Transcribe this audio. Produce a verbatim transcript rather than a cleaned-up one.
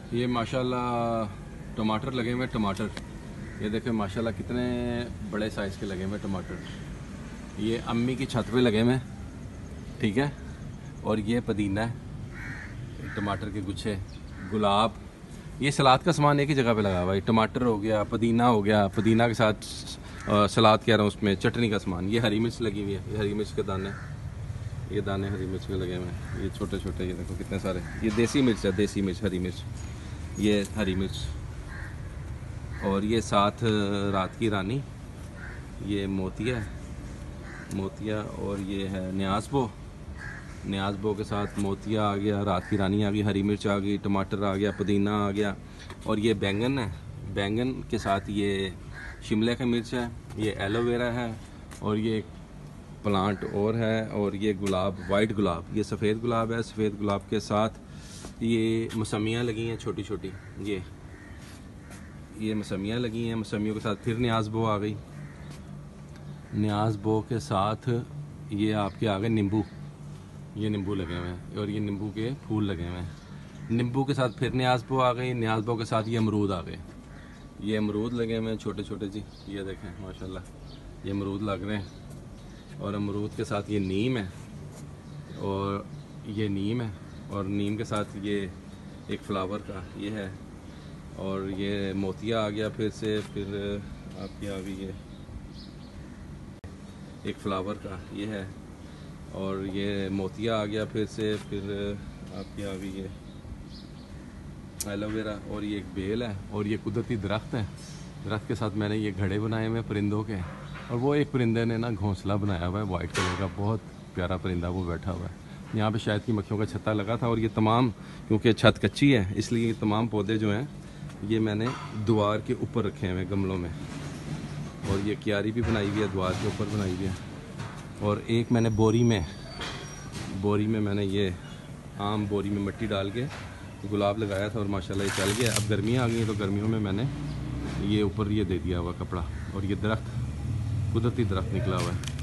ये माशाल्लाह टमाटर लगे हुए टमाटर, ये देखें माशाल्लाह कितने बड़े साइज़ के लगे हुए टमाटर। ये अम्मी की छत पे लगे हुए, ठीक है। और ये पुदीना है, टमाटर के गुच्छे, गुलाब, ये सलाद का सामान एक ही जगह पे लगा हुआ है। टमाटर हो गया, पुदीना हो गया, पुदीना के साथ आ, सलाद कह रहा हूँ, उसमें चटनी का सामान। ये हरी मिर्च लगी हुई है, ये हरी मिर्च के दाने, ये दाने हरी मिर्च के लगे हुए हैं। ये छोटे छोटे, ये देखो कितने सारे। ये देसी मिर्च है, देसी मिर्च, हरी मिर्च, ये हरी मिर्च। और ये साथ रात की रानी, ये मोतिया है, मोतिया। और ये है न्याज़बो, न्याज़बो के साथ मोतिया आ गया, रात की रानी आ गई, हरी मिर्च आ गई, टमाटर आ गया, पुदीना आ गया। और ये बैंगन है, बैंगन के साथ ये शिमला का मिर्च है, ये एलोवेरा है, और ये प्लांट और है। और ये गुलाब, वाइट गुलाब, ये सफ़ेद गुलाब है। सफ़ेद गुलाब के साथ ये मौसमियाँ लगी हैं छोटी छोटी, ये ये मौसमियाँ लगी हैं। मौसमियों के साथ फिर न्याज़बो आ गई, न्याज़बो के साथ ये आपके आ गए नींबू, ये नींबू लगे हुए हैं। और ये नींबू के फूल लगे हुए हैं। नींबू के साथ फिर न्याज़बो आ गई, न्याज़बो के साथ ये अमरूद आ गए, ये अमरूद लगे हुए हैं छोटे छोटे जी, ये देखें माशाल्लाह, ये अमरूद लग रहे हैं। और अमरूद के साथ ये नीम है, और ये नीम है, और नीम के साथ ये एक फ्लावर का ये है। और ये मोतिया आ गया फिर से, फिर आपकी आ गई ये एक फ्लावर का ये है। और ये मोतिया आ गया फिर से, फिर आपकी आ गई ये एलोवेरा। और ये एक बेल है, और ये कुदरती दरख्त है। दरख्त के साथ मैंने ये घड़े बनाए हुए परिंदों के। और वो एक परिंदे ने ना घोंसला बनाया हुआ है वाइट कलर का, बहुत प्यारा परिंदा वो बैठा हुआ है। यहाँ पे शायद की मक्खियों का छत्ता लगा था। और ये तमाम, क्योंकि छत कच्ची है इसलिए ये तमाम पौधे जो हैं ये मैंने द्वार के ऊपर रखे हुए गमलों में। और ये क्यारी भी बनाई हुई है, द्वार के ऊपर बनाई हुई है। और एक मैंने बोरी में, बोरी में मैंने ये आम बोरी में मिट्टी डाल के गुलाब लगाया था, और माशाल्लाह ये चल गया। अब गर्मियाँ आ गई हैं तो गर्मियों में मैंने ये ऊपर ये दे दिया हुआ कपड़ा। और ये दरख्त कुदरती दरख्त निकला हुआ है।